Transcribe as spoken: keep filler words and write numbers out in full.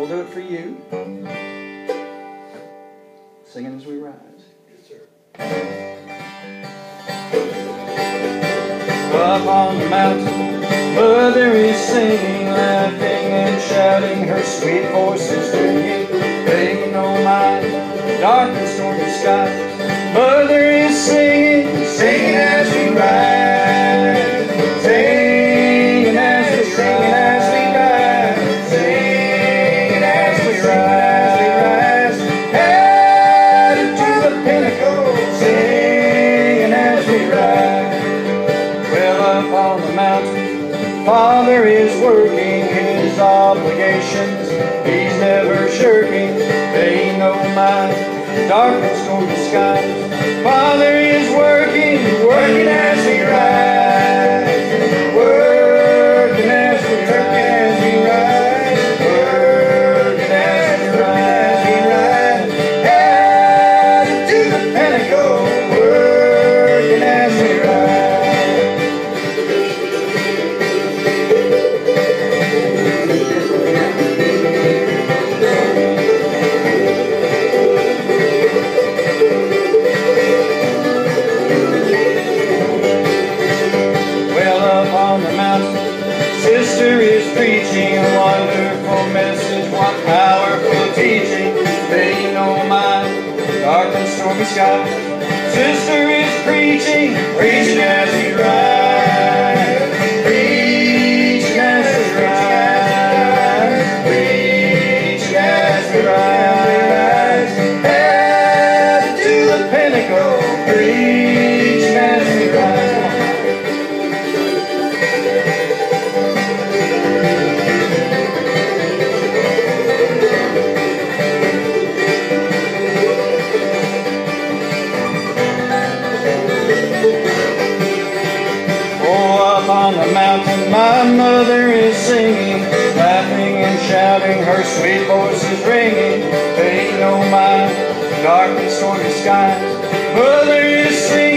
we'll do it for you. Singing as we rise. Yes, sir. Up on the mountain, Mother is singing, laughing and shouting, her sweet voice is ringing. Paying no mind, dark and stormy skies. Mother is singing, singing as we ride, singing as we singing as we ride, singing as we rise, headed to the pinnacle, singing as we ride. Well, up on the mountain, Father is working his obligations. He's never shirking, paying no mind, dark and stormy skies. Father is working, working as we ride, working as we ride, working as we ride, we ride, headed to the pinnacle, working as we ride. Sister is preaching a wonderful message, one powerful teaching, paying no mind, dark and stormy skies. Sister is preaching, preaching as we ride, preaching as we ride, preaching as we ride, headed to the pinnacle, preaching as we ride. On the mountain, my mother is singing, laughing and shouting, her sweet voice is ringing, paying no mind, dark and stormy skies. Mother is singing.